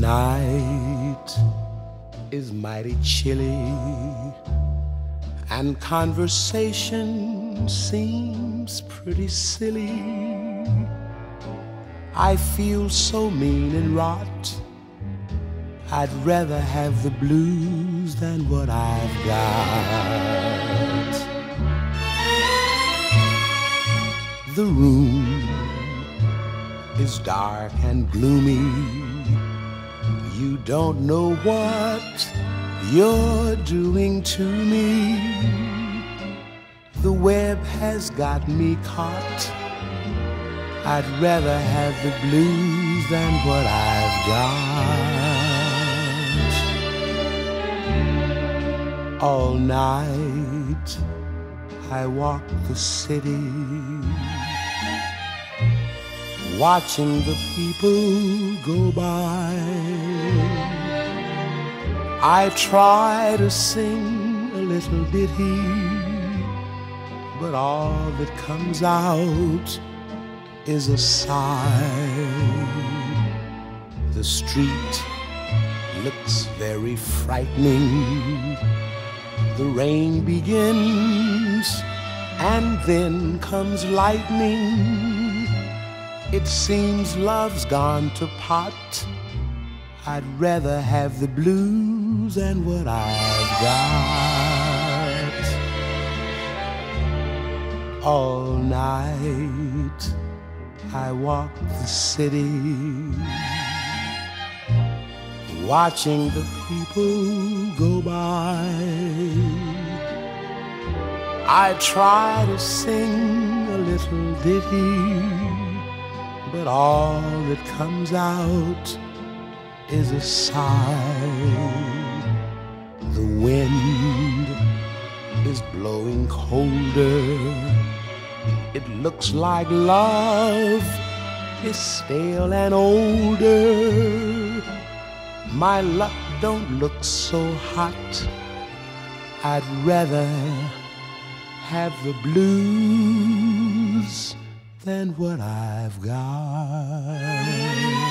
night is mighty chilly, and conversation seems pretty silly. I feel so mean and rot, I'd rather have the blues than what I've got. The room is dark and gloomy. You don't know what you're doing to me. The web has got me caught. I'd rather have the blues than what I've got. All night I walk the city, watching the people go by. I try to sing a little ditty, but all that comes out is a sigh. The street looks very frightening. The rain begins and then comes lightning. It seems love's gone to pot. I'd rather have the blues than what I've got. All night I walk the city, watching the people go by. I try to sing a little ditty, but all that comes out is a sigh. The wind is blowing colder. It looks like love is stale and older. My luck don't look so hot. I'd rather have the blues than what I've got.